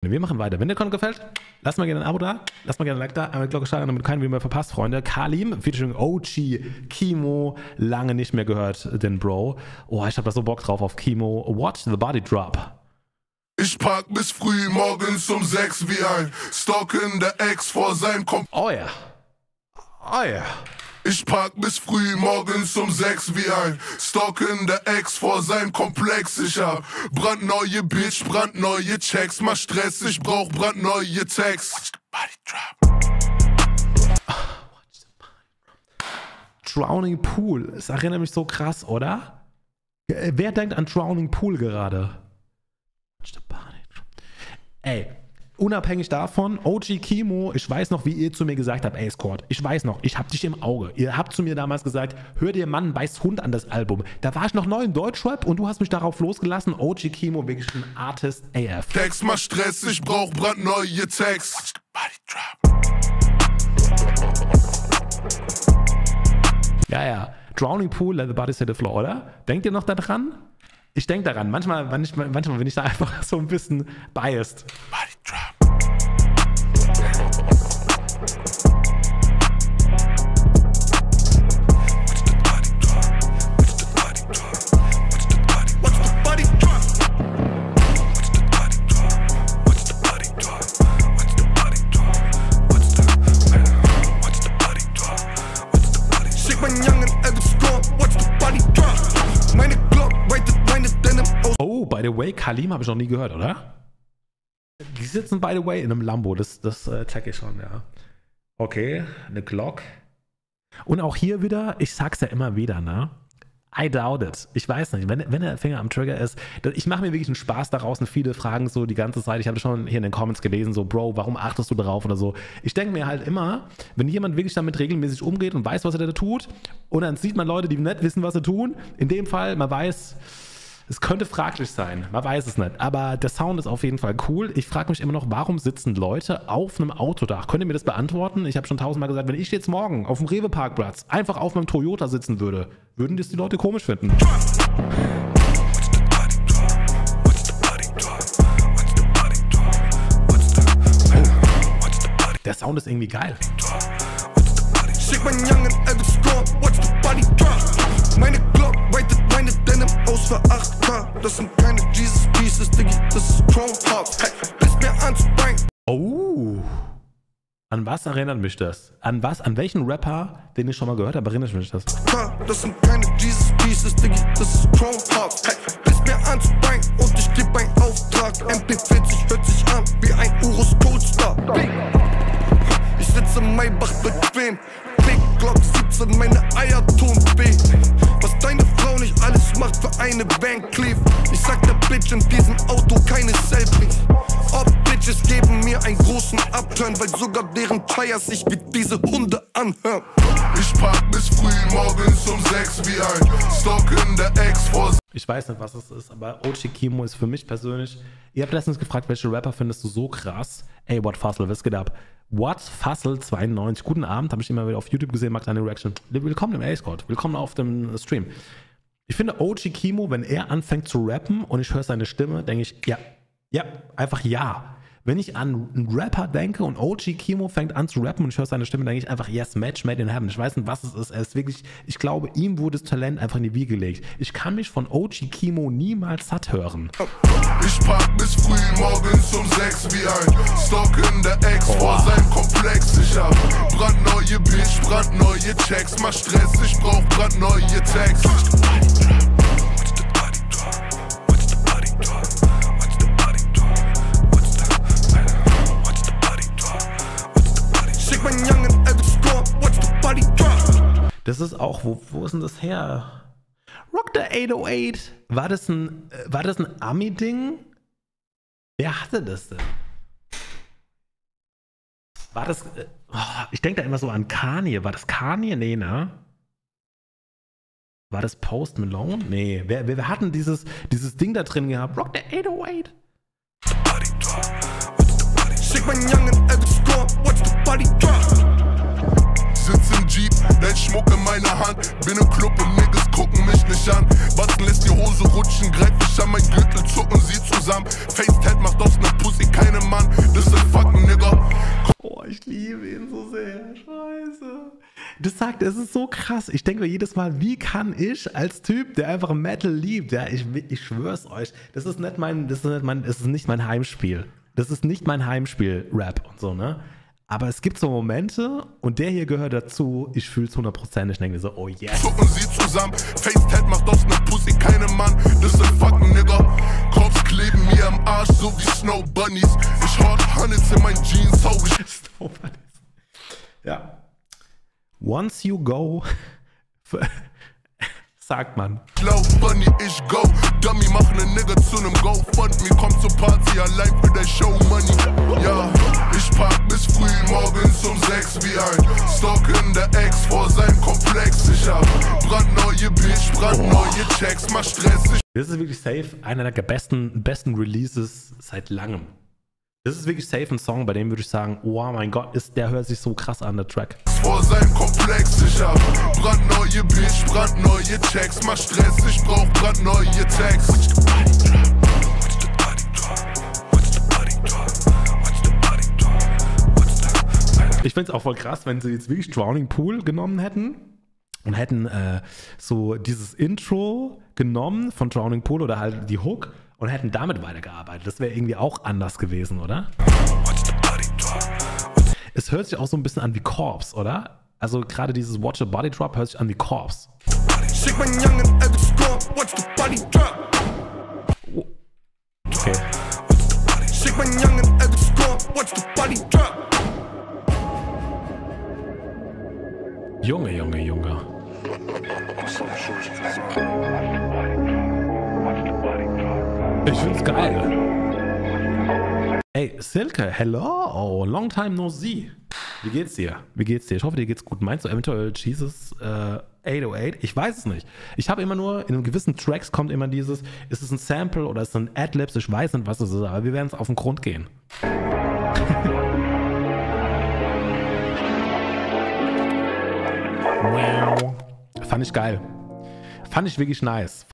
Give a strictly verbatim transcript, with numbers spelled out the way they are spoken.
Wir machen weiter. Wenn der Content gefällt, lasst mal gerne ein Abo da, lasst mal gerne ein Like da, einmal die Glocke schlagen, damit du keinen Video mehr verpasst, Freunde. Kalim, featuring O G, Kimo, lange nicht mehr gehört, den Bro. Oh, ich hab da so Bock drauf auf Kimo. Watch the Body Drop. Ich park bis früh morgens um sechs wie ein stalkender Ex vor seinem Kom... Oh ja. Oh ja. Ich park bis früh morgens um sechs wie ein stalkender Ex vor seinem Komplex. Ich hab brandneue Bitch, brandneue Checks. Mach Stress, ich brauch brandneue Text. Drowning Pool. Es erinnert mich so krass, oder? Wer denkt an Drowning Pool gerade? Ey, unabhängig davon, O G Kimo, ich weiß noch, wie ihr zu mir gesagt habt, ey Squad, ich weiß noch, ich hab dich im Auge. Ihr habt zu mir damals gesagt, hör dir Mann beißt Hund an das Album. Da war ich noch neu in Deutschrap und du hast mich darauf losgelassen. O G Kimo, wirklich ein Artist A F. Text mal Stress, ich brauch brandneue Text. Ja, ja. Drowning Pool, let the body hit the floor, oder? Denkt ihr noch daran? Ich denke daran. Manchmal, manchmal, manchmal bin ich da einfach so ein bisschen biased. Body drop. Oh, by the way, Kalim habe ich noch nie gehört, oder? Die sitzen, by the way, in einem Lambo. Das, das äh, check ich schon, ja. Okay, eine Glock. Und auch hier wieder, ich sag's ja immer wieder, ne? I doubt it. Ich weiß nicht, wenn, wenn der Finger am Trigger ist, ich mache mir wirklich einen Spaß daraus und viele fragen so die ganze Zeit, ich habe schon hier in den Comments gelesen, so Bro, warum achtest du darauf oder so. Ich denke mir halt immer, wenn jemand wirklich damit regelmäßig umgeht und weiß, was er da tut und dann sieht man Leute, die nicht wissen, was sie tun, in dem Fall, man weiß, es könnte fraglich sein, man weiß es nicht, aber der Sound ist auf jeden Fall cool. Ich frage mich immer noch, warum sitzen Leute auf einem Autodach? Könnt ihr mir das beantworten? Ich habe schon tausendmal gesagt, wenn ich jetzt morgen auf dem Rewe-Parkplatz einfach auf meinem Toyota sitzen würde, würden das die Leute komisch finden. Der Sound ist irgendwie geil. Meine Glock weitet meine Denim aus für acht K. Das sind keine Jesus Pieces, Diggi, das ist Chrome Hops. Hey, bis mir anzubringen. Oh. An was erinnert mich das? An was? An welchen Rapper, den ich schon mal gehört habe, erinnert mich das? Das sind keine Jesus Pieces, Diggi, das ist Chrome Hops. Hey, bis mir anzubringen und ich geb einen Auftrag. M P vierzig hört sich an wie ein Urus Coldstar. Ich sitze im Maybach bequem. Big Glock siebzehn, meine Eier tun weh. Was deine Frau nicht alles macht für eine Bank Cleave. Ich sag der Bitch in diesem Auto keine Selfies. Ob Bitches geben mir einen großen Upturn, weil sogar deren Tires sich wie diese Hunde anhören. Ich park bis früh morgens um sechs wie ein stalkender Ex vor. Ich weiß nicht, was es ist, aber O G Kimo ist für mich persönlich. Ihr habt letztens gefragt, welche Rapper findest du so krass? Ey, What Fussel, was geht ab? What Fussel zweiundneunzig, guten Abend, habe ich immer wieder auf YouTube gesehen, macht eine Reaction. Willkommen im A-Squad, willkommen auf dem Stream. Ich finde O G Kimo, wenn er anfängt zu rappen und ich höre seine Stimme, denke ich, ja, ja, einfach ja. Wenn ich an einen Rapper denke und O G Kimo fängt an zu rappen und ich höre seine Stimme, denke ich einfach, yes, Match made in heaven. Ich weiß nicht, was es ist. Er ist wirklich, ich glaube, ihm wurde das Talent einfach in die Wiege gelegt. Ich kann mich von O G Kimo niemals satt hören. Ich park bis früh morgens um sechs wie ein stalkender Ex oh. vor seinem Komplex. Ich hab brandneue Bitch, brandneue Checks. Mach Stress, ich brauch brandneue Text. Das ist auch, wo, wo ist denn das her? Rock the acht oh acht. War das ein, war das ein Ami-Ding? Wer hatte das denn? War das, oh, ich denke da immer so an Kanye. War das Kanye? Nee, ne? War das Post Malone? Nee. Wer, wer, wer hat denn dieses, dieses Ding da drin gehabt? Rock the acht oh acht. Schick mein Jungen, every score, watch the body drop. Sitz im Jeep, dein Schmuck in meiner Hand. Bin im Club und Niggas gucken mich nicht an. Batzen lässt die Hose rutschen, greif mich an mein Gürtel, zucken sie zusammen. Facetat macht aus ner Pussy keine Mann. ich liebe ihn so sehr. Scheiße. Das sagt, es ist so krass. Ich denke mir jedes Mal, wie kann ich als Typ, der einfach Metal liebt, ja, ich, ich schwör's euch, das ist nicht mein, das ist nicht mein, das ist nicht mein Heimspiel. Das ist nicht mein Heimspiel, Rap und so, ne? Aber es gibt so Momente und der hier gehört dazu, ich fühl's hundert Prozent. Ich denke mir so, oh yes. Zucken sie zusammen, FaceTime macht aus ne Pussy keine Mann. Das sind fucking Nigger. Cops kleben mir am Arsch, so wie Snow Bunnies. Ich hot Hundreds in meinen Jeans, hau ich. Snow Bunnies. Ja. Once you go, sagt man. Glaub Bunny, ich go. Dummy, mach ne Nigger zu nem GoFundMe. Komm zur Party allein für der Show Money. Ja, ich park bis früh morgens um sechs wie ein Stock in der Ex vor seinem Komplex. Ich hab brandneue Bitch, brandneue Checks, mach stressig. Das ist wirklich safe einer der besten, besten Releases seit langem. Das ist wirklich safe ein Song, bei dem würde ich sagen, oh mein Gott, ist, der hört sich so krass an, der Track. Vor seinem Komplex, ich hab brandneue Bitch, brandneue Checks, mach Stress, ich brauch brandneue Tags. Ich finde es auch voll krass, wenn sie jetzt wirklich Drowning Pool genommen hätten und hätten äh, so dieses Intro genommen von Drowning Pool oder halt die Hook und hätten damit weitergearbeitet. Das wäre irgendwie auch anders gewesen, oder? Es hört sich auch so ein bisschen an wie Corpse, oder? Also gerade dieses Watch the Body Drop hört sich an wie Corpse. Oh. Okay. Junge, Junge, Junge. Ich find's geil. Ey, Silke, hello, oh, long time no see. Wie geht's dir? Wie geht's dir? Ich hoffe, dir geht's gut. Meinst du eventuell Jesus äh, achthundertacht? Ich weiß es nicht. Ich habe immer nur, in gewissen Tracks kommt immer dieses, ist es ein Sample oder ist es ein Adlibs? Ich weiß nicht, was es ist, aber wir werden es auf den Grund gehen. Wow. Fand ich geil. Fand ich wirklich nice.